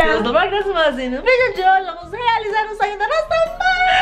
Eu tô marcando assim, no vídeo de hoje vamos realizar o sonho da nossa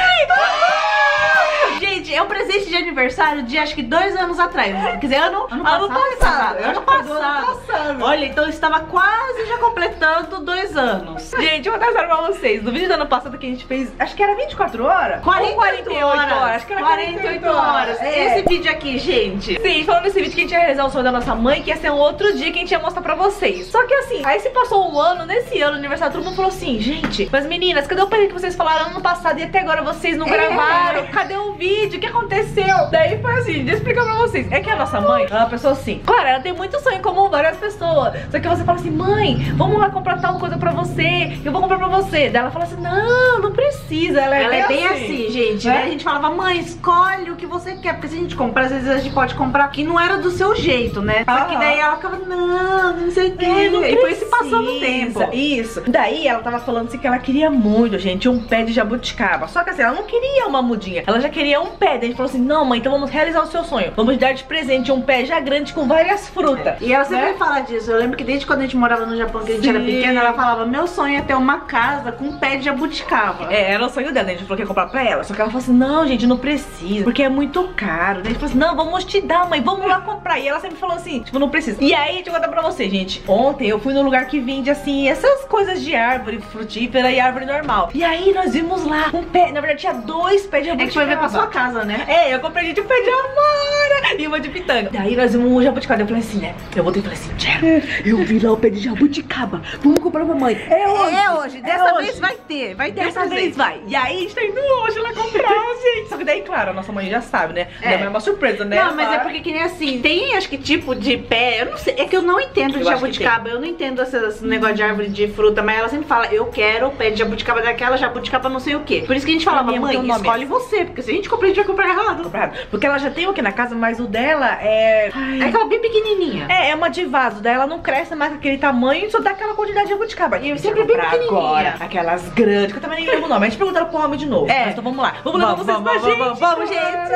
mãe. Gente, é um presente de aniversário de acho que 2 anos atrás. Quer dizer, ano passado. Ano passado. Olha, então eu estava quase já completando 2 anos. Gente, eu vou contar pra vocês. No vídeo do ano passado que a gente fez, acho que era 24 horas? 48 horas. Acho que era 48 horas. Esse vídeo aqui, gente. Sim, falando nesse vídeo que a gente ia realizar o sonho da nossa mãe, que ia ser um outro dia que a gente ia mostrar pra vocês. Só que assim, aí se passou um ano, nesse ano, aniversário, todo mundo falou assim, gente, mas meninas, cadê o presente que vocês falaram ano passado e até agora vocês não gravaram? Cadê o vídeo? O que aconteceu? Daí foi assim, deixa eu explicar pra vocês. É que a nossa mãe, ela é uma pessoa assim, claro, ela tem muito sonho em comum, várias pessoas. Só que você fala assim, mãe, vamos lá comprar tal coisa pra você, eu vou comprar pra você. Daí ela fala assim, não precisa. Ela é bem assim, gente. Daí a gente falava, mãe, escolhe o que você quer, porque se a gente comprar, às vezes a gente pode comprar que não era do seu jeito, né? Só que daí ela ficava, não sei o que. E foi se passando o tempo. Isso. Daí ela tava falando assim que ela queria muito, gente, um pé de jabuticaba. Só que assim, ela não queria uma mudinha, ela já queria um pé. Daí a gente falou assim, não mãe, então vamos realizar o seu sonho. Vamos dar de presente um pé já grande com várias frutas. E ela sempre fala disso. Eu lembro que desde quando a gente morava no Japão, que a gente era pequena, ela falava, meu sonho é ter uma casa com um pé de jabuticaba. Era o sonho dela, a gente falou que ia comprar pra ela. Só que ela falou assim, não gente, não precisa, porque é muito caro. Daí a gente falou assim, não, vamos te dar mãe, vamos lá comprar. E ela sempre falou assim, tipo, não precisa. E aí, deixa eu contar pra você, gente. Ontem eu fui no lugar que vende assim, essas coisas de árvore frutífera e árvore normal. E aí nós vimos lá um pé, na verdade tinha 2 pés de jabuticaba. É que foi ver pra sua casa, né? Eu comprei, gente, um pé de amora e uma de pitanga. Daí nós vimos um jabuticaba. Eu falei assim, né? Eu voltei e falei assim, Tchê, eu vi lá o pé de jabuticaba. Vamos comprar pra mãe. É hoje. Dessa vez vai ter. Dessa vez vai. E aí a gente tá indo hoje lá comprar, gente. Só que daí, claro, a nossa mãe já sabe, né? Minha mãe é uma surpresa, né? Não, mas é porque que nem assim, tem acho que tipo de pé, eu não sei, é que eu não entendo de jabuticaba, eu não entendo esse negócio de árvore de fruta, mas ela sempre fala, eu quero o pé de jabuticaba daquela, jabuticaba não sei o que. Por isso que a gente falava, mãe, escolhe você, porque se a gente comprar, a gente vai comprar errado. Porque ela já tem o que na casa, mas o dela é... É aquela bem pequenininha. É uma de vaso, daí ela não cresce mais com aquele tamanho, só dá aquela quantidade de jabuticaba. E eu sempre bem pequenininha. Agora, aquelas grandes, que eu também nem lembro o nome. A gente perguntaram pro homem de novo. Mas então vamos lá. Vamos levar vocês pra gente. Vamos,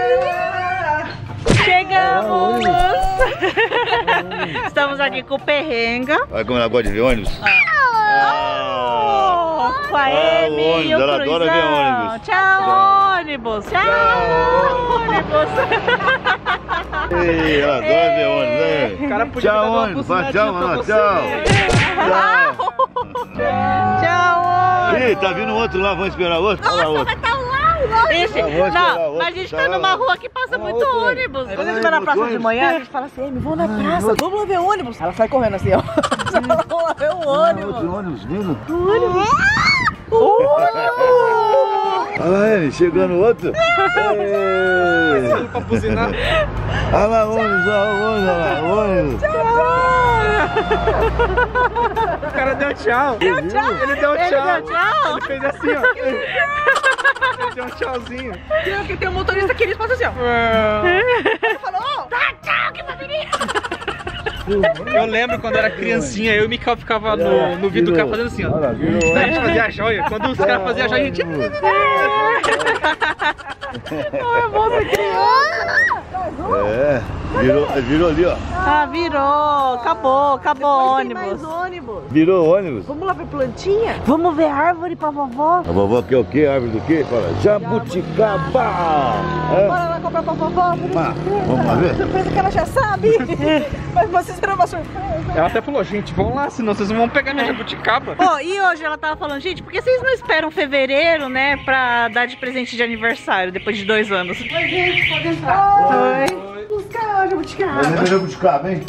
gente. Chegamos! Estamos aqui com o Perrenga. Olha como ela gosta de ver ônibus. Com a Amy e o ela adora ver ônibus. Tchau, ônibus. Tchau, ônibus. Ei, ela adora ver ônibus, né? O cara podia tchau, dar uma ônibus. Fala tchau, buzinadinha mano. pra Tchau. Tchau, Ih, tá vindo outro lá, vamos esperar outro. Olha lá outro. Ixi, não, mas a gente tá numa rua que passa muito ônibus. Quando a gente vai na praça de manhã, a gente fala assim, Amy, vamos na praça, vamos lá ver o ônibus. Ela sai correndo assim, ó. Vamos lá ver o ônibus. Outro ônibus vindo. Ônibus! Olha lá ele, chegando outro. Pra buzinar. Olha lá o ônibus, olha lá o ônibus. O cara deu tchau. Ele deu tchau. Ele fez assim, ó. Ele deu um tchauzinho. Porque tem um motorista que ele faz assim, ó. Ele falou, dá tchau que vai venir. Eu lembro quando era criancinha, eu e o Mikael ficava no vidro do carro fazendo assim, ó. A gente fazia a joia. Quando os caras faziam a joia, a gente... Virou ali, ó. Ah, virou. Acabou o ônibus. Virou ônibus. Vamos lá ver plantinha? Vamos ver árvore pra vovó? A vovó quer o quê? Árvore do quê? Fala, jabuticaba. Bora lá comprar pra vovó. Vamos lá ver? Surpresa que ela já sabe. Mas vocês viram uma surpresa. Ela até falou, gente, vão lá, senão vocês não vão pegar minha jabuticaba. Pô, e hoje ela tava falando, gente, por que vocês não esperam fevereiro, né, pra dar de presente de aniversário, depois de 2 anos? Oi, gente, pode entrar. Oi. Buscar a jabuticaba. Vai jabuticaba, hein?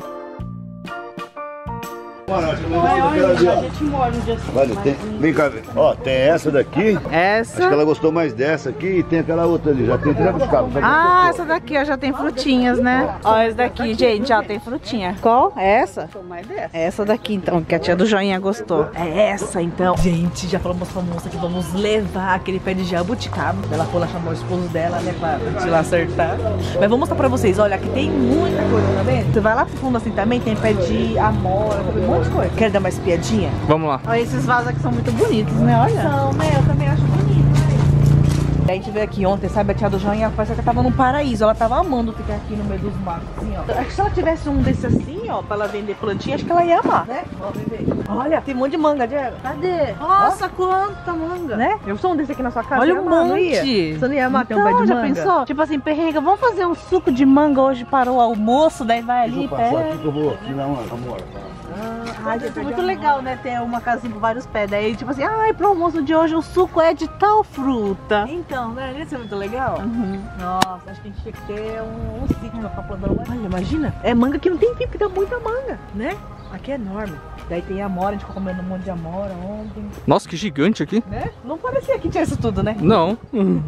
Mano, acho que a gente mora um dia assim. Olha, vem cá, ó, tem essa daqui. Essa? Acho que ela gostou mais dessa aqui e tem aquela outra ali, já tem 3 jabuticaba. Ah, essa daqui, ó, já tem frutinhas, né? Ó, essa daqui, gente, ó, tem frutinha. Qual? É essa? Essa daqui, então, que a tia do joinha gostou. É essa, então. Gente, já falamos pra moça que vamos levar aquele pé de jabuticaba. Ela foi lá chamar o esposo dela, né, pra te lá acertar. Mas vou mostrar pra vocês, olha, aqui tem muita coisa, tá vendo? Você vai lá pro fundo assim também, tem pé de amora, tem um monte de coisa. Quer dar mais piadinha? Vamos lá. Olha, esses vasos aqui são muito bonitos, né? Olha. Não, né? Eu também acho bonito, né? Daí a gente veio aqui ontem, sabe? A tia do Joinha parece que ela tava num paraíso. Ela tava amando ficar aqui no meio dos matos, assim, ó. Acho que se ela tivesse um desse assim, ó, pra ela vender plantinha, acho que ela ia amar, né? Ó, bebê. Olha, tem um monte de manga, Diego. Cadê? Nossa, quanta manga. Né? Eu sou um desse aqui na sua casa. Olha um monte. Você não ia amar ter um pé de manga? Já pensou? Tipo assim, perrenga, vamos fazer um suco de manga hoje para o almoço, daí vai ali, pega. Aqui que eu vou tirar uma amora. Ai, gente, é muito legal, né? Ter uma casinha com vários pés. Daí, tipo assim, ai, pro almoço de hoje o suco é de tal fruta. Então, né? Isso é muito legal. Nossa, acho que a gente tinha que ter um sítio pra ficar plantando. Olha, imagina. É manga que não tem fim, porque dá muita manga, né? Aqui é enorme. Daí tem amora, a gente ficou comendo um monte de amora ontem. Nossa, que gigante aqui. Né? Não parecia que tinha isso tudo, né? Não.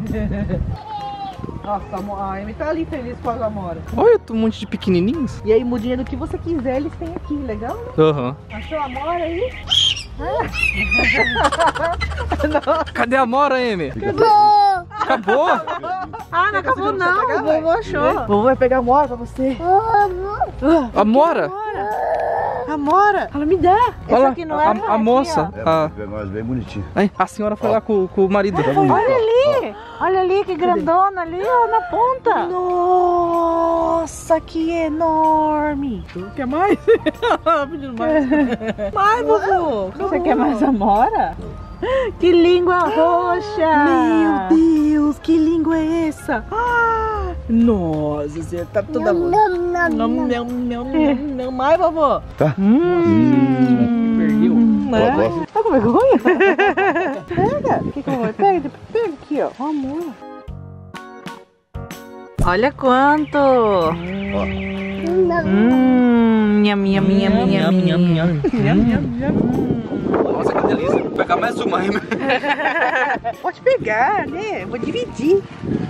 Nossa, a Amy tá ali feliz com as amoras. Olha, um monte de pequenininhos. E aí, mudinha do que você quiser, eles têm aqui, legal, né? Aham. Achou a amora aí? Cadê a amora, Amy? Acabou? Ah, não acabou não, o vovô achou. O vovô vai pegar a amora pra você. Amora? Amora? Ela me dá. Olha aqui não é a moça. Nós bem bonitinho. Aí, a senhora foi lá com o marido. Olha ali, que grandona ali, ó, na ponta. Nossa, que enorme. Tu quer mais? Pedindo mais. Mais, vovô. Você quer mais amora? Que língua roxa! Meu Deus, que língua é essa? Ah, nossa, você tá toda boa. Não mais, vovô. Tá. Perdeu. Tá com vergonha? Pega. O que eu vou? Pega aqui, ó. Amor. Olha quanto. Nham. Nossa, que delícia. Vou pegar mais uma, hein? Pode pegar, né? Vou dividir.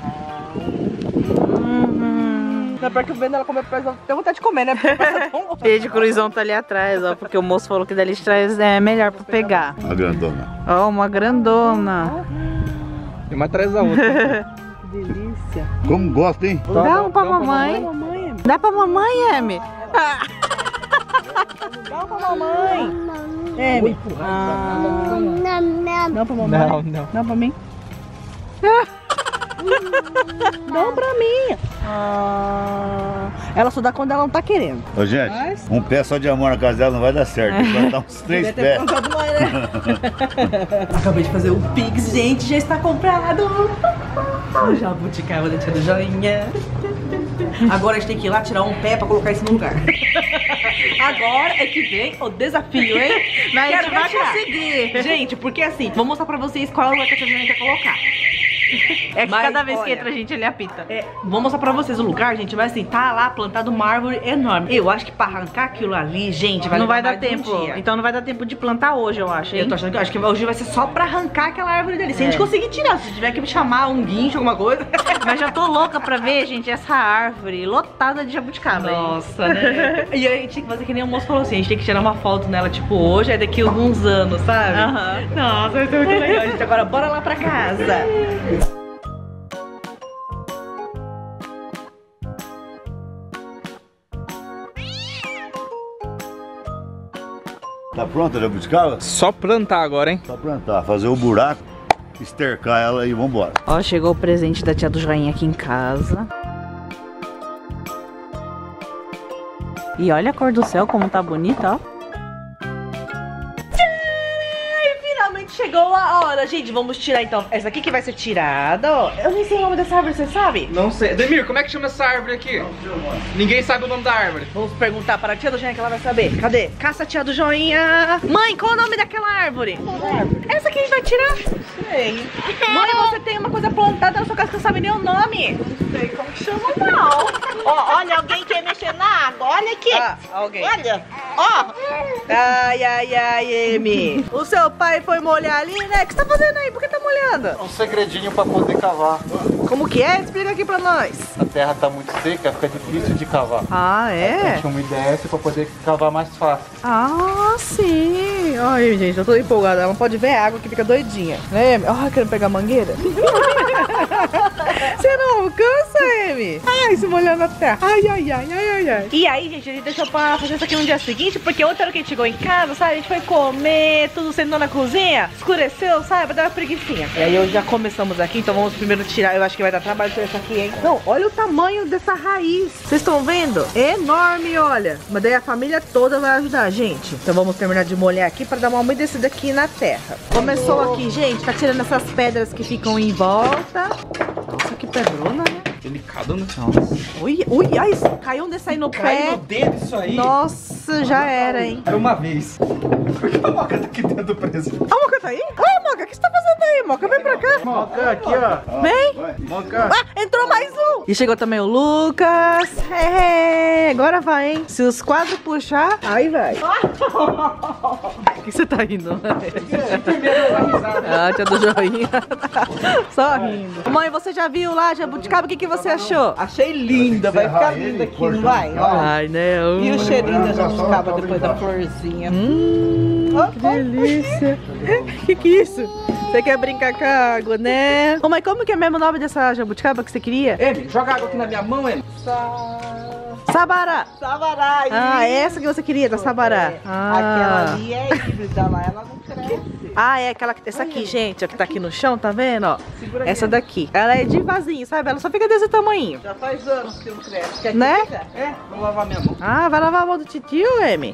Não é porque eu vendo ela comer peso, tem vontade de comer, né? Beijo, Cruzão tá ali atrás, ó. Porque o moço falou que dali de trás é melhor pra pegar. Uma grandona. Ó, uma grandona. E mais atrás da outra. Que delícia. Como gosta, hein? Dá um pra mamãe. Dá pra mamãe, Amy. Dá pra mamãe. Amy. Não pra mamãe. Não. Não pra mim. Não pra mim. Ela só dá quando ela não tá querendo. Ô, gente, um pé só de amor na casa dela não vai dar certo. Vai dar uns 3 pés. Acabei de fazer o Pix, gente. Já está comprado. O jabuticaba da tia do Joinha. Agora a gente tem que ir lá tirar um pé pra colocar isso no lugar. Agora é que vem o desafio, hein? Mas a gente vai conseguir. Gente, porque assim, vou mostrar pra vocês qual é o lugar que a tia Joinha quer colocar. É que cada vez que entra a gente, ele apita. Vou mostrar pra vocês o lugar, gente. Mas assim, tá lá plantado uma árvore enorme. Eu acho que pra arrancar aquilo ali, gente, não vai dar tempo. Então não vai dar tempo de plantar hoje, eu acho, hein? Eu tô achando que acho que hoje vai ser só pra arrancar aquela árvore dali. Se a gente conseguir tirar, se tiver que me chamar um guincho, alguma coisa. Mas já tô louca pra ver, gente, essa árvore lotada de jabuticaba. Nossa, né? E aí a gente tem que fazer que nem o moço falou assim, a gente tem que tirar uma foto nela, tipo, hoje, é daqui a alguns anos, sabe? Nossa, vai ser muito legal, gente. Agora bora lá pra casa. Tá pronta a jabuticaba? Só plantar agora, hein? Só plantar, fazer o buraco, estercar ela e vambora. Ó, chegou o presente da tia do Joinha aqui em casa. E olha a cor do céu como tá bonita, ó. Chegou a hora, gente, vamos tirar então essa aqui que vai ser tirada, ó. Eu nem sei o nome dessa árvore, você sabe? Não sei. Demir, como é que chama essa árvore aqui? Ninguém sabe o nome da árvore. Vamos perguntar para a tia do Joinha que ela vai saber. Cadê? Caça a tia do Joinha. Mãe, qual é o nome daquela árvore? Essa que a gente vai tirar? Sei. Mãe, você tem uma coisa plantada na sua casa que não sabe nem o nome. Não sei como que chama, não. Ó, olha, alguém quer mexer na água. Olha aqui. Alguém. Olha, ó. Ai, Amy. O seu pai foi molhar ali, né? O que você tá fazendo aí? Por que tá molhando? Um segredinho pra poder cavar. Como que é? Explica aqui pra nós. A terra tá muito seca, fica difícil de cavar. Ah, é? A gente umedece pra poder cavar mais fácil. Ah, sim. Ai, gente, eu tô empolgada. Ela não pode ver a água que fica doidinha. Né, Amy? Ai, querendo pegar mangueira? Você não alcança, Amy? Ai, se molhando na terra. Ai. E aí, gente, a gente deixou pra fazer isso aqui no dia seguinte, porque ontem era que a gente chegou em casa, sabe? A gente foi comer, tudo sentou na cozinha, escureceu, sabe? Vai dar uma preguicinha. E aí hoje já começamos aqui, então vamos primeiro tirar. Eu acho que vai dar trabalho tirar isso aqui, hein? Não, olha o tamanho dessa raiz. Vocês estão vendo? Enorme, olha. Mas daí a família toda vai ajudar a gente. Então vamos terminar de molhar aqui pra dar uma umedecida aqui na terra. Começou aqui, gente, tá tirando essas pedras que ficam em volta. Nossa, que pedrona, né? Delicado, né? Ui, ai, caiu um desse aí no pé. No dedo isso aí. Nossa, já era, hein? Era uma vez. Por que a Moca tá aqui dentro preso? A Moca tá aí? Ai, Moca, o que você tá fazendo aí, Moca? Vem pra cá. Moca, aqui, ó. Vem. Moca. Ah, entrou mais um. E chegou também o Lucas. Agora vai, hein? Se os quadros puxar, aí vai. O que você tá rindo? Ah, tia do joinha. Só rindo. Mãe, você já viu lá, jabuticaba? O que você achou? Achei linda, vai ficar linda aqui, não vai? Ai, né? E o cheirinho da jabuticaba depois da florzinha. Que delícia. Que é isso? Você quer brincar com a água, né? Ô, mãe, como que é mesmo o nome dessa jabuticaba que você queria? Amy, joga água aqui na minha mão, Amy. Sabará. Sabará. Ah, essa que você queria, da Sabará. Aquela ali é híbrida lá, ela não cresce. Ah, é aquela, essa aqui, gente, ó, que tá aqui no chão, tá vendo, ó? Essa daqui. Ela é de vasinho, sabe? Ela só fica desse tamanho. Já faz anos que não cresce. Quer né? É, vou lavar minha mão. Ah, vai lavar a mão do titio, Amy?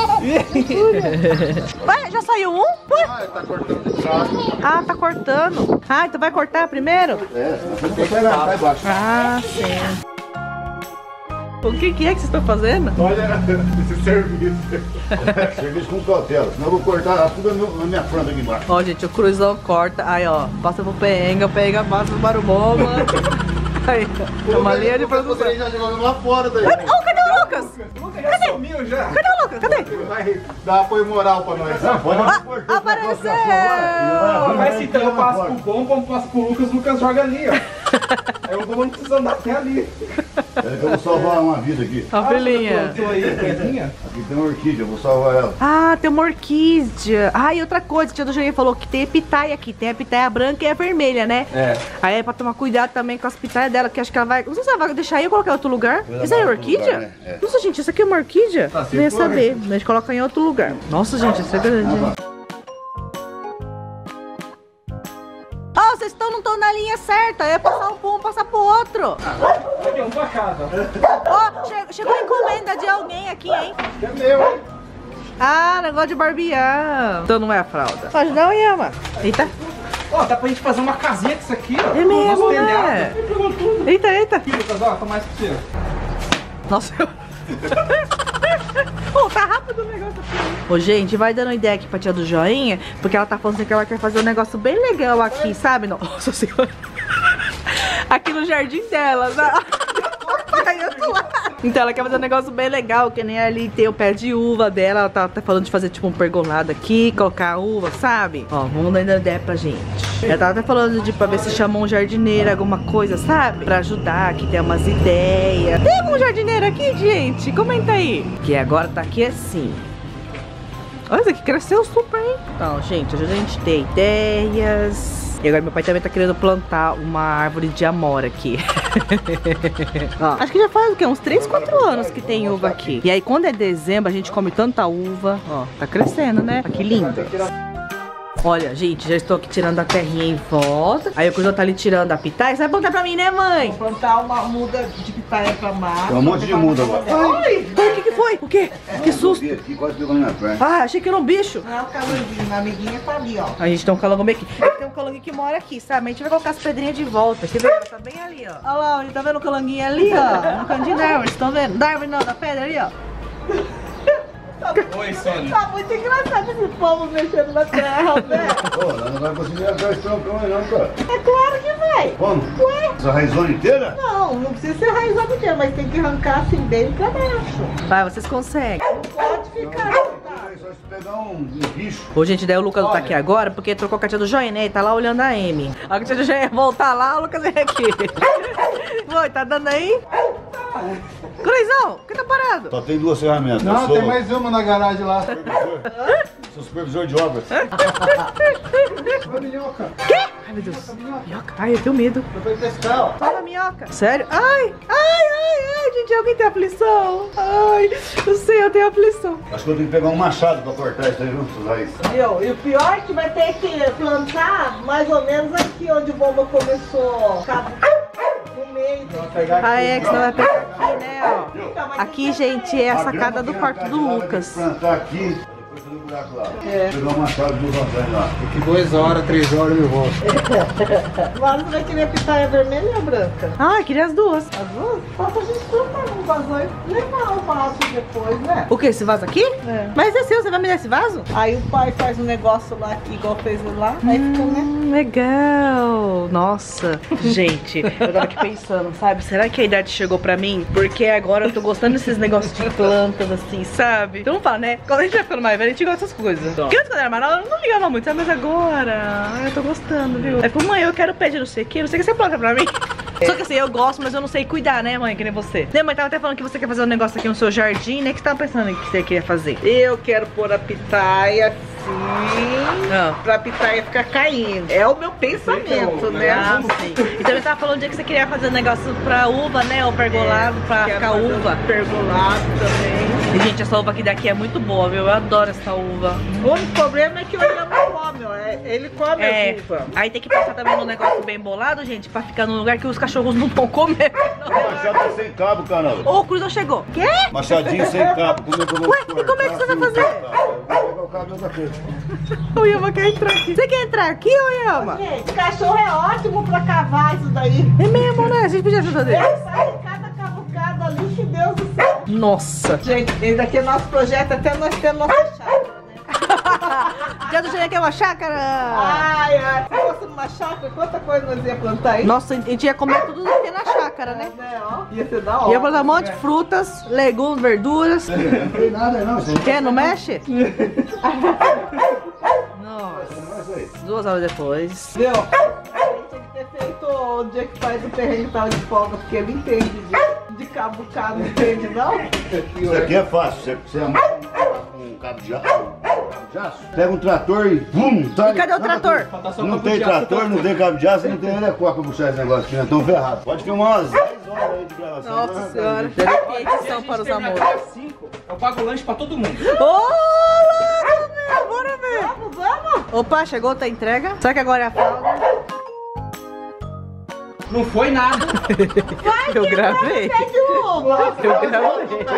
Ué, já saiu um? Ué? Ah, tá cortando de lado. Ah, tá cortando. Ah, então vai cortar primeiro? É, você vai lá embaixo. Ah, sim. O que é que vocês estão fazendo? Olha esse serviço. Serviço com cautela, senão eu vou cortar tudo na minha frente aqui embaixo. Ó, gente, o Cruzão corta. Aí, ó, passa pro Penga, passa pro Barubola. Aí, ó, uma linha de produção. Você já jogou lá fora daí. Oh, cadê o Lucas? Cadê? Sumiu já. Cadê o Lucas? Cadê? Vai dar apoio moral pra nós. Apareceu! Mas então eu passo pro bom, como passo pro Lucas, o Lucas joga ali, ó. Eu não preciso andar até ali. É que eu vou salvar uma vida aqui. A filhinha. Tô aí, coisinha. Aqui tem uma orquídea, eu vou salvar ela. Ah, tem uma orquídea. Ah, e outra coisa, a tia do Joinha falou que tem pitaia aqui. Tem a pitaia branca e a vermelha, né? É. Aí é pra tomar cuidado também com as pitaias dela, que acho que ela vai... Não sei se ela vai deixar aí ou colocar em outro lugar. Isso aí é orquídea? Lugar, né? É. Nossa, gente, isso aqui é uma orquídea? Tá, Não ia saber. A gente coloca em outro lugar. Nossa, gente, isso é grande, hein? Oh, vocês não estão na linha certa. Eu ia passar um pum, passar pro outro. Aqui, um pra casa. Ó, chegou a encomenda de alguém aqui, hein? É meu, hein? Ah, negócio de barbear. Então não é a fralda. Pode não, Yama. Eita. Ó, dá pra gente fazer uma casinha com isso aqui, ó. É mesmo, Nosso né? telhado. Pegou tudo. Eita. Aqui, Lucas, ó, tá mais pra você. Nossa, eu... Pô, tá rápido o negócio aqui. Ô, gente, vai dando ideia aqui pra tia do Joinha, porque ela tá falando assim que ela quer fazer um negócio bem legal aqui, sabe? Nossa senhora. Aqui no jardim dela, né? Ai, eu tô lá. Então ela quer fazer um negócio bem legal, que nem ali tem o pé de uva dela. Ela tá falando de fazer tipo um pergolado aqui, colocar a uva, sabe? Ó, vamos dando ideia pra gente. Ela tava até falando de pra ver se chamou um jardineiro, alguma coisa, sabe? Pra ajudar, que tem umas ideias. Tem algum jardineiro aqui, gente? Comenta aí. Que agora tá aqui assim. Olha, isso aqui cresceu super, hein? Então, gente, ajuda a gente a ter ideias. E agora meu pai também tá querendo plantar uma árvore de amora aqui. Ó, acho que já faz o quê? Uns 3, 4 anos que tem uva aqui. E aí quando é dezembro a gente come tanta uva. Ó, tá crescendo, né? Olha que lindo. Olha, gente, já estou aqui tirando a terrinha em volta. Aí o Cruzão tá ali tirando a pitaia. Você vai plantar pra mim, né, mãe? Vou plantar uma muda de pitaia pra mar. Tem um monte de muda agora. Ai, o que foi? O quê? Que susto. Aqui, quase pegou na minha perna. Ah, achei que era um bicho. Não é o calanguinho, a amiguinha tá ali, ó. A gente tem um calango aqui. Tem um calanguinho que mora aqui, sabe? A gente vai colocar as pedrinhas de volta. Você vê? Ela tá bem ali, ó. Olha lá, ele tá vendo o calanguinho ali, ó. No cantinho da árvore, vocês estão vendo? Da árvore não, da pedra ali, ó. Oi, Sônia. Tá muito engraçado esse povo mexendo na terra, né? Pô, ela não vai conseguir arrancar esse troncão aí não, cara. É claro que vai. Como? Ué? Essa raizona inteira? Não, não precisa ser raizado inteiro, mas tem que arrancar assim bem pra baixo. Vai, vocês conseguem. Não pode ficar. Só se pegar um bicho. Ô, gente, daí o Lucas não tá aqui agora porque trocou com a tia do Joinha, né? E tá lá olhando a Amy. A hora que a tia do Joinha voltar lá, o Lucas vem aqui. Oi, tá dando aí? Cruzão, por que tá parado? Só tem 2 ferramentas. Não, tem mais uma na garagem lá. Sou supervisor de obras. Olha a minhoca. Quê? Ai, meu Deus. Minhoca? Ai, eu tenho medo. Eu vou pescar, ó. Fala, minhoca. Sério? Ai, gente, alguém tem aflição? Ai, não sei, eu tenho aflição. Acho que eu tenho que pegar um machado pra cortar isso aí junto, Laís. E o pior é que vai ter que plantar mais ou menos aqui onde o bomba começou. No meio. Ah, é, que você vai pegar aqui, né, ó. Aqui, gente, é a sacada do quarto do Lucas. Plantar aqui. Pegar uma machado do Rosane lá. Daqui 2 horas, 3 horas eu volto. Mas você vai querer pitaia vermelha ou branca? Ah, eu queria as duas. As duas? Só pra gente plantar um vaso e levar o vaso depois, né? O que, esse vaso aqui? É. Mas é seu, você vai me dar esse vaso? Aí o pai faz um negócio lá, igual fez lá, aí fica, né? Legal. Nossa. Gente, eu tava aqui pensando, sabe? Será que a idade chegou pra mim? Porque agora eu tô gostando desses negócios de plantas, assim, sabe? Então vamos falar, né? Quando a gente vai ficando mais velho, a gente gosta dessas coisas. Porque antes, quando eu era mais nova, eu não ligava muito, sabe? Mas agora, eu tô gostando, viu? Aí, mãe, eu quero pé de não sei o que você planta pra mim? Só que assim, eu gosto, mas eu não sei cuidar, né, mãe? Que nem você. Né, mãe? Tava até falando que você quer fazer um negócio aqui no seu jardim, né? O que você tava pensando que você queria fazer? Eu quero pôr a pitaia assim, pra pitaia ficar caindo. É o meu pensamento, né? Ah, sim. E também tava falando um dia que você queria fazer um negócio pra uva, né? O pergolado, pra ficar uva. Pergolado também. E, gente, essa uva aqui daqui é muito boa, viu? Eu adoro essa uva. O único problema é que o William não come, ó. Ele come a uva. Aí tem que passar também num negócio bem bolado, gente, pra ficar num lugar que os cachorros não vão comer. O machado tá sem cabo, canal. Ô, o Cruzão chegou. Quê? Machadinho sem cabo. Como é que eu vou Ué, e como é que você vai fazer? Eu vou pegar o cabo de outra coisa. O Yama quer entrar aqui. Você quer entrar aqui, ô Yama? Gente, cachorro é ótimo pra cavar isso daí. É mesmo, né? A gente podia ajudar dele. Ele sai de cada cavucada ali, que Deus do céu. Nossa. Gente, esse daqui é nosso projeto, até nós temos nossa chácara, né? Já do jeito que é uma chácara. Ai, se fosse numa chácara, quanta coisa nós ia plantar aí? Nossa, a gente ia comer tudo que é na chácara, né? Ó, ia ser da hora. Ia plantar um monte de frutas, legumes, verduras. Não tem nada não, gente. Quer? Não mexe? Nossa. 2 horas depois. Entendeu? Tinha que ter feito o dia que faz o terreno tava de folga, porque ele entende de cabucado, não entende não? Isso aqui é fácil. Você amarra um cabo de aço, pega um trator e pum, sai. E cadê o trator? Não tem trator, não tem cabo de aço, não tem nada pra puxar esse negócio aqui, né? Tão ferrado. Pode filmar umas 10 horas aí de gravação. Nossa senhora. Deve ter edição para os amores. Eu pago lanche pra todo mundo. Ô, louco, meu! Bora ver! Vamos! Opa, chegou, tá entrega. Será que agora é a fralda? Não foi nada. Eu gravei. Pé de uva! Eu gravei.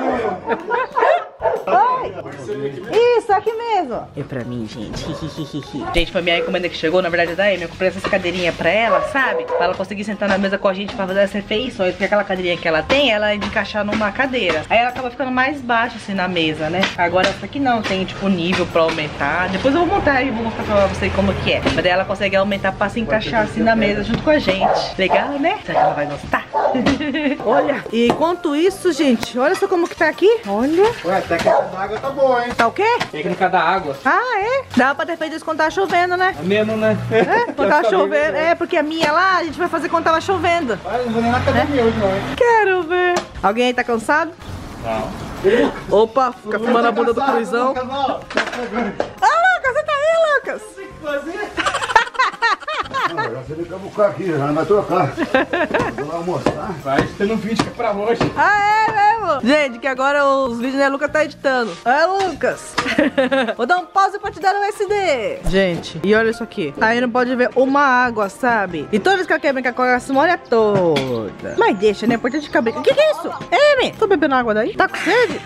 Oi! Isso, aqui mesmo. É pra mim, gente. Gente, foi minha encomenda que chegou, na verdade, da Amy. Eu comprei essas cadeirinhas pra ela, sabe? Pra ela conseguir sentar na mesa com a gente pra fazer as refeições. Porque aquela cadeirinha que ela tem, ela é de encaixar numa cadeira. Aí ela acaba ficando mais baixa, assim, na mesa, né? Agora essa aqui não, tem, tipo, nível pra aumentar. Depois eu vou montar e vou mostrar pra você como que é. Mas daí ela consegue aumentar pra se encaixar, assim, na mesa junto com a gente. Legal, né? Será que ela vai gostar? Olha, e enquanto isso, gente, olha só como que tá aqui. Olha. Ué, até que essa água tá boa, hein? Tá o quê? Técnica da água. Ah, é? Dá pra ter feito isso quando tava chovendo, né? É mesmo, né? É, quando tava chovendo. É, porque a minha lá, a gente vai fazer quando tava chovendo. Não vou nem na academia hoje, não, hein? Quero ver. Alguém aí tá cansado? Não. Opa, fica filmando a bunda do Cruzão. Ah, Lucas, você tá aí, Lucas? Não, já você veio cabucar aqui, já não vai trocar. Vou lá almoçar. Vai tendo um vídeo que é pra hoje. Ah, é mesmo? Gente, que agora os vídeos, né, Lucas tá editando. É, Lucas. Vou dar um pause pra te dar um SD. Gente, e olha isso aqui. Aí não pode ver uma água, sabe? E toda vez que ela quer brincar com ela, se molha toda. Mas deixa, né? É importante ficar brincando. O que é isso? Amy, tô bebendo água daí? Tá com sede?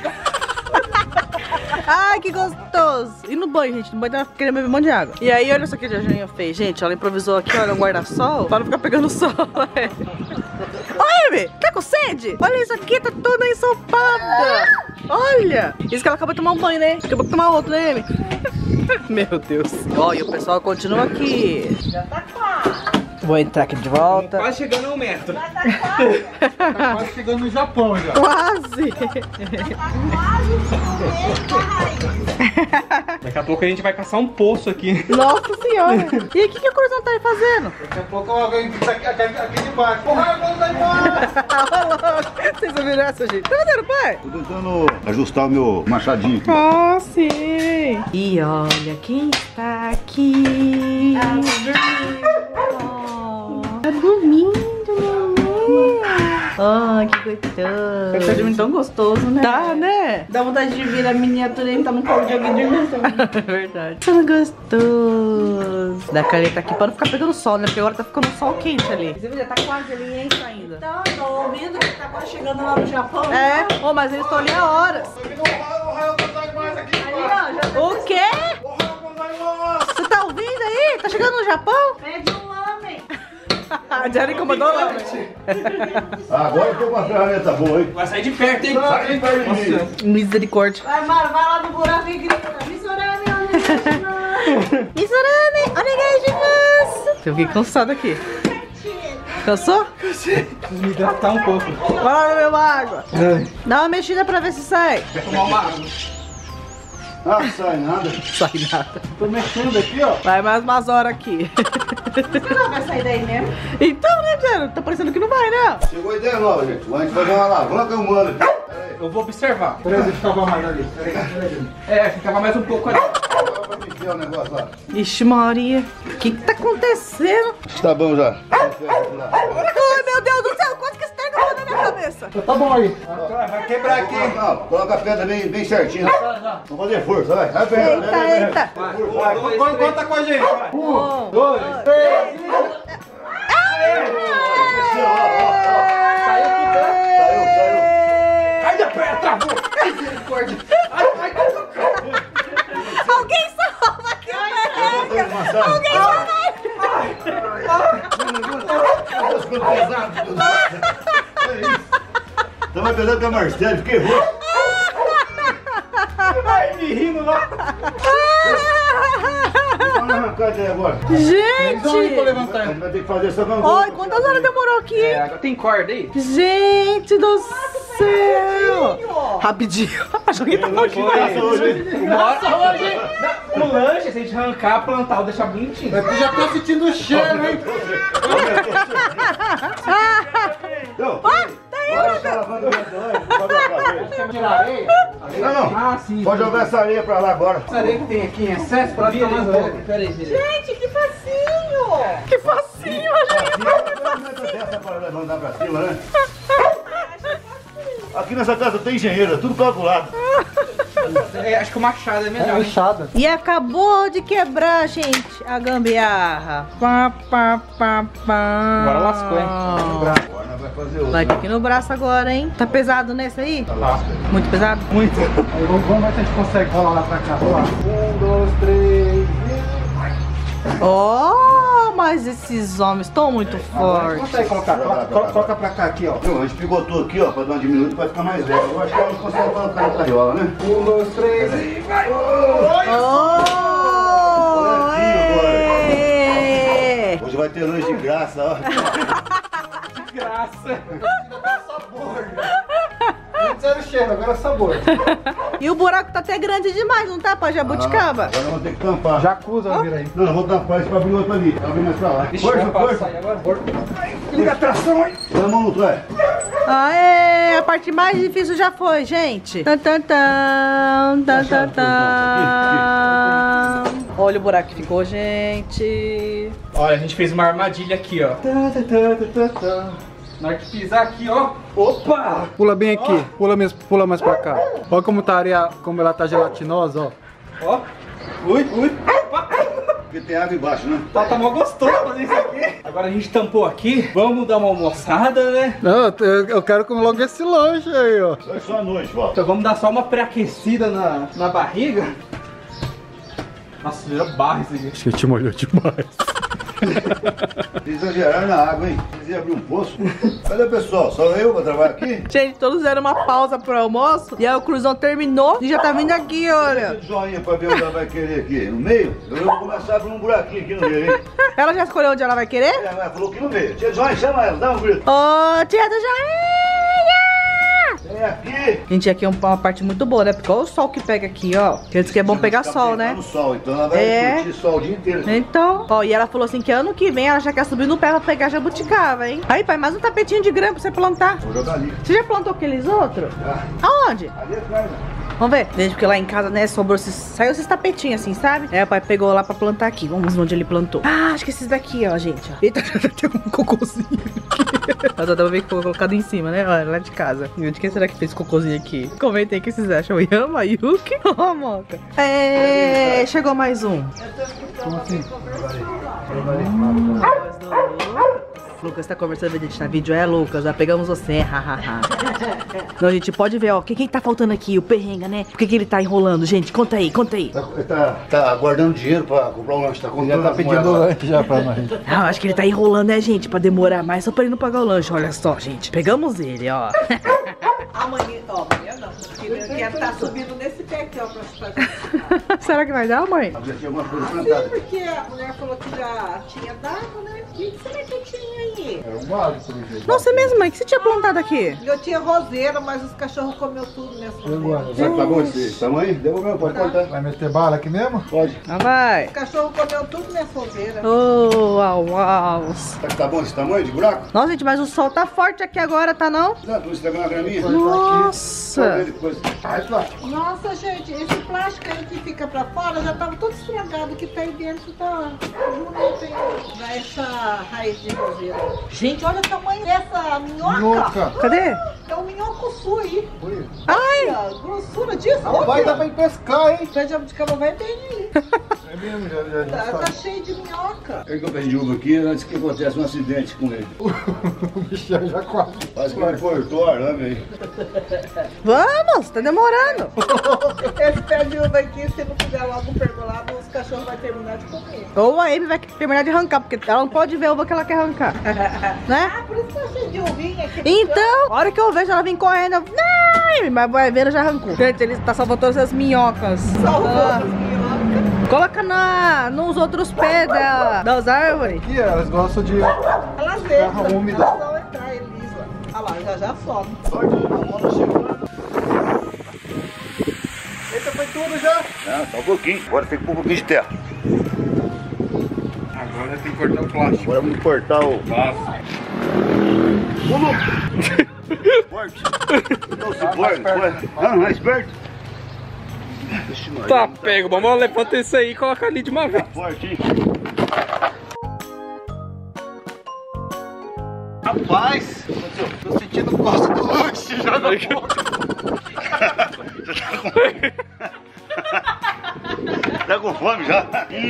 Ai, que gostoso. E no banho, gente, no banho tava querendo beber um monte de água. E aí, olha só o que a Janinha fez. Gente, ela improvisou aqui, olha, um guarda-sol pra não ficar pegando sol. Oi, Amy, tá com sede? Olha isso aqui, tá toda ensopada. Olha. Isso que ela acabou de tomar um banho, né? Acabou de tomar outro, né, Amy? Meu Deus. Ó, e o pessoal continua aqui. Já tá quase. Vou entrar aqui de volta. Quase chegando a 1 metro. Tá quase chegando no Japão já. Quase. Daqui a pouco a gente vai caçar um poço aqui. Nossa senhora. E o que a Coração tá aí fazendo? Daqui a pouco alguém tá aqui de baixo. Porra, quando tá embora. Vocês ouviram essa, gente? Tá fazendo, pai? Tô tentando ajustar o meu machadinho aqui. Ah, sim. E olha quem está aqui. Tá dormindo, mamãe. Ai, que gostoso. Ele tá dormindo tão gostoso, né? Tá, né? Dá vontade de vir a miniatura e tá no colo de alguém dormindo também. Verdade. Tão gostoso. Da caneta aqui pra não ficar pegando sol, né? Porque agora tá ficando sol quente ali. Você vê, tá quase ali, hein, ainda. Então, tô ouvindo que tá quase chegando lá no Japão. É, oh, mas eles estão ali há horas. O quê? Você tá ouvindo aí? Tá chegando no Japão? Pede um lamen. A Jerry incomodou lá. Agora eu tô com uma ferramenta boa, hein? Vai sair de perto, hein? Sai de perto de mim. Misericórdia. Vai, Mara, vai lá no buraco e grita. Misorame, Misurame, onegaishimasu. Eu fiquei cansado aqui. Cansou? Preciso me hidratar um pouco. Vai lá beber uma água. Dá uma mexida pra ver se sai. Vai tomar uma água. Ah, não sai nada. Sai nada. Tô mexendo aqui, ó. Vai mais umas horas aqui. Você não vai sair daí mesmo? Então, né, Jerry? Tá parecendo que não vai, né? Chegou a ideia nova, gente. Vamos fazer uma alavanca humana. Pera aí. Eu vou observar. Peraí, deixa eu cavar mais ali. Peraí. É, ficava mais um pouco ali. Agora vai mexer o negócio lá. Ixi, Maria. O que tá acontecendo? Tá bom já. Ai, meu Deus do céu. Quanto que esse trem rolou na minha cabeça? Tá bom aí. Vai quebrar aqui. Não, coloca a pedra bem certinho. Vamos fazer força, vai. Vai, vai, Eita, eita. Conta com a gente, vai. 1, 2, 3. Saiu. Ai, da perna, travou. alguém salva aqui, alguém salva. Tava pesando com a Marcele, fiquei roxo. Ai, me rindo lá. Vamos arrancar até agora. Gente! A gente vai ter que fazer essa vamos. Oi, quantas horas demorou aqui? É, agora tem corda aí? Gente do céu! Rapidinho. A Joguinha tá aqui. Nossa, hoje! O lanche, se a gente arrancar, plantar, deixar bonitinho. Eu já tô sentindo o cheiro, hein? Tirar areia? Não. Ah, sim. Pode jogar essa areia pra lá agora. Essa areia que tem aqui em excesso pra ficar mais leve. Pera aí, gente. Gente, que facinho! Que facinho, a Joguinha. Essa para levantar pra cima, né? Aqui nessa casa tem engenheiro, tudo calculado. É, acho que o machado é melhor. Inchada. E acabou de quebrar, gente, a gambiarra. Pá, pá, pá, pá. Agora lascou, hein? Agora nós vai fazer outro. Vai ter aqui no braço agora, hein? Tá pesado nesse aí? Tá. Muito pesado? Muito. Aí vamos ver se a gente consegue rolar lá pra cá. Vamos lá. 1, 2, 3. Oh, mas esses homens estão muito fortes. Consegue colocar? Coloca pra cá aqui, ó. Não, a gente pivotou aqui, ó, pra dar uma diminuída pra ficar mais leve. Eu acho que ela não consegue colocar na carriola, né? 1, 2, 3. Oh! Ê! Hoje vai ter lanche de graça, ó. Graça. Antes era o cheiro, agora é o sabor. E o buraco tá até grande demais, não tá, pra jabuticaba? Agora vamos ter que tampar. Jacuza vai vir aí. Não, vou tampar isso pra abrir outro ali. Pra abrir mais pra lá. Força. Agora. Liga a tração aí. Põe a mão no trás. Aê, a parte mais difícil já foi, gente. Tan, tan, tan, tan, tan, tan. Olha o buraco que ficou, gente. Olha, a gente fez uma armadilha aqui, ó. Na hora que pisar aqui, ó. Opa! Pula bem aqui, pula mais pra cá. Olha como tá a areia, como ela tá gelatinosa, ó. Ó. Ui. Opa! Porque tem água embaixo, né? Tá mó gostoso fazer isso aqui. Agora a gente tampou aqui. Vamos dar uma almoçada, né? Não, eu quero comer logo esse lanche aí, ó. Foi só a noite, ó. Então vamos dar só uma pré-aquecida na barriga. Nossa, vira barra isso aqui. Acho que te molhou demais. Exageraram na água, hein? Vocês iam abrir um poço. Cadê o pessoal? Só eu vou trabalhar aqui? Gente, todos deram uma pausa pro almoço. E aí o Cruzão terminou e já tá vindo aqui, olha. Deixa o joinha pra ver onde ela vai querer aqui. No meio? Eu vou começar por um buraquinho aqui no meio, hein? Ela já escolheu onde ela vai querer? Ela falou que no meio. Tia Joinha, chama ela, dá um grito. Ô, tia do Joinha! Vem aqui. Gente, aqui é uma parte muito boa, né? Porque olha o sol que pega aqui, ó. Quer dizer que é bom pegar sol, né? No sol, então ela vai curtir sol o dia inteiro. Então, ó, e ela falou assim que ano que vem ela já quer subir no pé pra pegar jabuticaba, hein? Aí, pai, mais um tapetinho de grama pra você plantar. Vou jogar ali. Você já plantou aqueles outros? Já. Aonde? Ali atrás, né? Vamos ver. Desde que lá em casa, né, sobrou saiu esses tapetinhos assim, sabe? Aí o pai pegou lá pra plantar aqui. Vamos ver onde ele plantou. Ah, acho que esses daqui, ó, gente. Ó. Eita, tem um cocôzinho aqui. Mas dá pra ver que foi colocado em cima, né? Olha, lá de casa. E de quem será que fez cocôzinho aqui? Comentem o que vocês acham. Yama, Yuki ou Moca? É, chegou mais um. Como assim? Lucas tá conversando com a gente na vídeo, Lucas, já pegamos você, hahaha. Não, gente, pode ver, ó, o que tá faltando aqui? O perrenga, né? Por que ele tá enrolando, gente? Conta aí, conta aí. Tá guardando dinheiro pra comprar um lanche, tá contando. Já tá pedindo lanche já pra nós. Não, acho que ele tá enrolando, né, gente? Pra demorar mais, só pra ele não pagar o lanche. Olha só, gente, pegamos ele, ó. Amanhã, ó, amanhã não. Porque tá subindo nesse pé aqui, ó, pra fazer. Será que vai dar, mãe? Sim, porque a mulher falou que já tinha dado, né? O que será que tinha aí? Era um galho, pelo jeito. Nossa, é mesmo, mãe? O que você tinha plantado aqui? Eu tinha roseira, mas os cachorros comeu tudo nessa roseira. Será que tá bom esse tamanho? Devolveu, pode cortar. Vai meter bala aqui mesmo? Pode. Ah, vai. O cachorro comeu tudo nessa roseira. Oh, uau, uau. Será que tá bom esse tamanho de buraco? Nossa, gente, mas o sol tá forte aqui agora, tá não? Não, tô estragando a graminha. Nossa. Nossa, gente, esse plástico aí que fica pra fora já tava todo estragado. O que tá aí dentro tá... Não tem essa raiz de roseira. Gente, olha o tamanho dessa minhoca. Cadê? É um minhoco sul aí. Ai! A grossura disso. Vai dar pra ir pescar, hein? O pé de jabuticaba vai bem aí. É mesmo, já Tá cheio de minhoca. Ele que eu peguei de uva aqui antes que acontece um acidente com ele. O bichão já quase. Quase que ele cortou o arame aí. Vamos, tá demorando. Esse pé de uva aqui, se não fizer logo pergolado, os cachorros vão terminar de comer. Ou a Amy vai terminar de arrancar, porque ela não pode ver a uva que ela quer arrancar. Né? Ah, por isso que tá cheio de uvinha aqui. Então, a hora que eu vejo ela vem correndo, eu... Ai, mas vai ver, ela já arrancou. Gente, ele tá salvando todas as minhocas. Salvou Ah. as minhocas. Coloca nos outros pés das árvores. Aqui, elas gostam de... Elas Terra entram, úmida. elas vão entrar, Elisa. Olha lá, já some. Eita, foi tudo já. Não, só um pouquinho. Agora tem que pôr um pouquinho de terra. Agora tem que cortar o plástico. Agora vamos cortar o... Forte. Não se pode. Não é esperto. Tá, pega, vamos levantar isso aí e colocar ali de uma vez. Forte, hein? Rapaz, tô sentindo o gosto do lanche já na boca. Tá com fome já?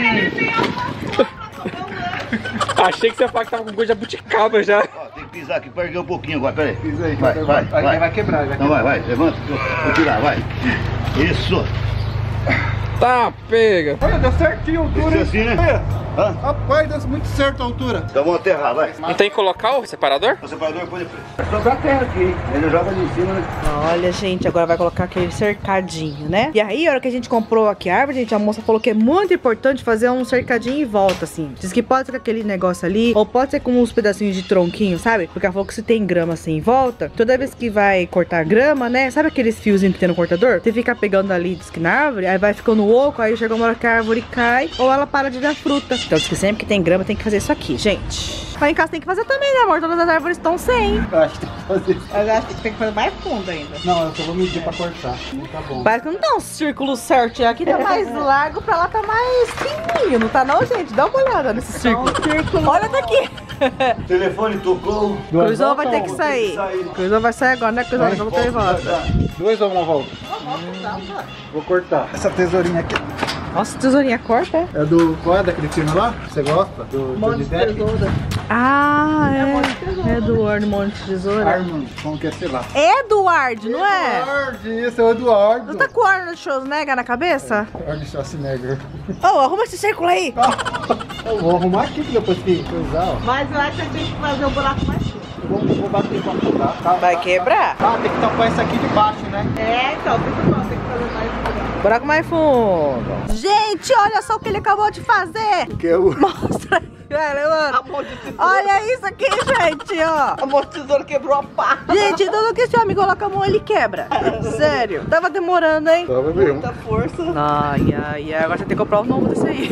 Achei que você ia falar que tava com gosto de jabuticaba já. Ó, tem que pisar aqui pra erguer um pouquinho agora, pera aí. Pisa aí, Vai, vai, vai. Vai quebrar, vai Não, vai, levanta. Vou tirar, vai. Isso. Tá, pega. Olha, deu certinho a altura, hein? Assim, né? Olha. Hã? Rapaz, deu muito certo a altura. Então vamos aterrar, vai. Não tem que colocar o separador? O separador põe depois. É só pra terra aqui, hein? Ele joga ali em cima, né? Olha, gente, agora vai colocar aquele cercadinho, né? E aí, a hora que a gente comprou aqui a árvore, gente, a moça falou que é muito importante fazer um cercadinho em volta, assim. Diz que pode ser com aquele negócio ali, ou pode ser com uns pedacinhos de tronquinho, sabe? Porque ela falou que se tem grama assim em volta, toda vez que vai cortar grama, né? Sabe aqueles fiozinhos que tem no cortador? Você fica pegando ali, diz que na árvore, aí vai ficando oco, aí chega uma hora que a árvore cai, ou ela para de dar fruta. Então diz que sempre que tem grama tem que fazer isso aqui, gente. Lá em casa tem que fazer também, né, amor? Todas as árvores estão sem. Eu acho que tem que fazer isso. Eu acho que tem que fazer mais fundo ainda. Não, eu só vou medir pra cortar. Não tá bom. Parece que não tá um círculo certo. Aqui tá mais largo, pra lá tá mais fininho. Não tá não, gente? Dá uma olhada nesse círculo. Olha daqui. O telefone tocou. Cruzão vai ter que sair. Cruzão vai sair agora, né, Cruzão? Vamos ter volta. Dois ou uma volta? Vou cortar. Essa tesourinha aqui. Nossa, tesourinha corta, é? É do... Qual é daquele filme lá? Você gosta? Do Johnny Depp? Ah, é. É Eduardo Monte de Tesoura. Armand, como que é, sei lá. Eduardo, não é? Eduardo, isso é o Eduardo. Você tá com o Arnold Schwarzenegger na cabeça? Arnold Schwarzenegger. Ô, arruma esse círculo aí. Eu vou arrumar aqui depois que usar, ó. Mas eu acho que a gente tem que fazer o buraco mais fundo. Vou bater pra quebrar. Tá, Vai quebrar? Ah, tem que tampar isso aqui de baixo, né? É, então, tem que fazer mais buraco. Buraco mais fundo. Gente, olha só o que ele acabou de fazer. Que eu... Mostra. Mano. Olha isso aqui, gente, ó. A mão de tesoura quebrou a pá. Gente, tudo que esse homem coloca a mão, ele quebra. Sério. Tava demorando, hein? Tava mesmo. Muita força. Ai, ai, ai. Agora você tem que comprar um novo desse aí.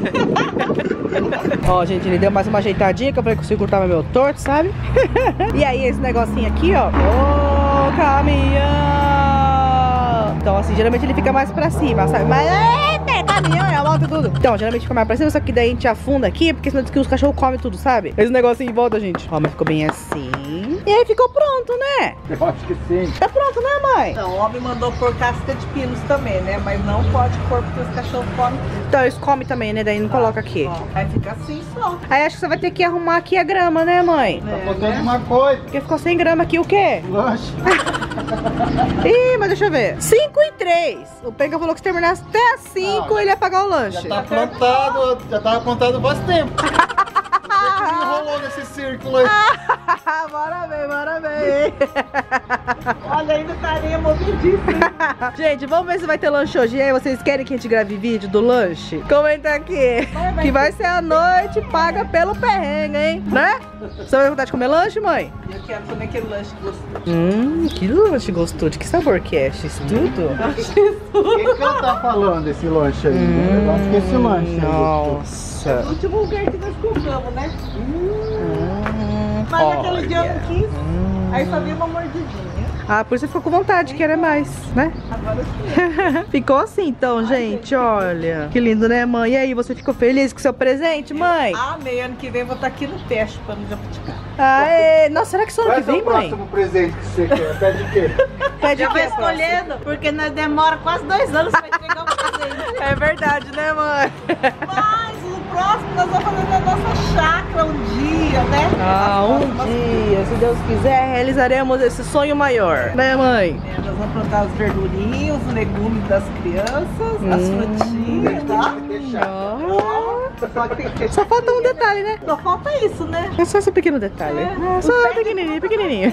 Ó, gente, ele deu mais uma ajeitadinha, que eu falei que eu consigo cortar meu torto, sabe? E aí, esse negocinho aqui, ó. Ô, caminhão. Então, assim, geralmente ele fica mais pra cima, sabe? Mas, caminhão, é a moto e tudo. Então, geralmente fica mais pra cima, só que daí a gente afunda aqui, porque senão diz que os cachorros comem tudo, sabe? Esse negocinho em volta, gente. Ó, mas ficou bem assim. E aí ficou pronto, né? Eu acho que sim. Tá pronto, né, mãe? Não, o homem mandou pôr casca de pinos também, né? Mas não pode pôr porque os cachorros comem. Então, eles comem também, né? Daí não coloca aqui. Ó, aí fica assim só. Aí acho que você vai ter que arrumar aqui a grama, né, mãe? Tá faltando uma coisa. Porque ficou sem grama aqui, o quê? Lanche. Ih, mas deixa eu ver. 5:03. O Penga falou que se terminasse até as 5, ele ia pagar o lanche. Já tá plantado, já tava plantado faz tempo. Enrolou nesse círculo aí. Bora ver. Olha, ainda tá areia movidíssima. Gente, vamos ver se vai ter lanche hoje. E aí, vocês querem que a gente grave vídeo do lanche? Comenta aqui. Que vai ser a noite paga pelo perrengue, hein? Né? Você vai ter vontade de comer lanche, mãe? Eu quero comer aquele lanche gostoso. Que lanche gostoso. De que sabor que é? X-tudo? O que ela tá falando desse lanche aí? Eu acho que esse lanche aí. Nossa. O último lugar que nós compramos, né? Mas naquele dia eu não quis. Aí só vi uma mordidinha. Ah, por isso você ficou com vontade, querer mais, né? Agora sim. Ficou assim então, gente, olha. Que lindo, né, mãe? E aí, você ficou feliz com o seu presente, mãe? Amei, ano que vem eu vou estar aqui no teste pra no Jabuticaba. Aê! Nossa, será que só ano que Qual é vem, o mãe? próximo presente que você quer? Pede o quê? Pede Já o vai quê, próximo? escolhendo, porque nós demora quase 2 anos pra entregar o presente. É verdade, né, mãe? Mas no próximo nós vamos fazer na nossa chácara um dia, né? Ah, um dia, se Deus quiser, realizaremos esse sonho maior, né, mãe? É, nós vamos plantar as verdurinhas, os legumes das crianças, as frutinhas, tá? Só que tem que ter Só falta um detalhe, né? Só falta isso, né? É só esse pequeno detalhe. É, só pequenininho.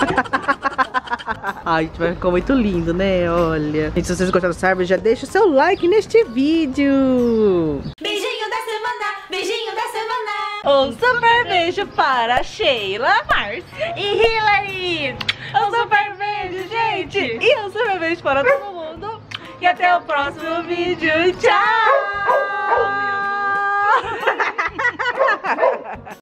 Ai, gente, vai ficar muito lindo, né? Olha. Gente, se vocês gostaram dessa árvore, já deixa o seu like neste vídeo. Beijinho da semana, beijinho da semana. Um super beijo para Sheila, Márcia e Hilary. Um super beijo, gente. E um super beijo para todo mundo. E até o próximo vídeo. Tchau.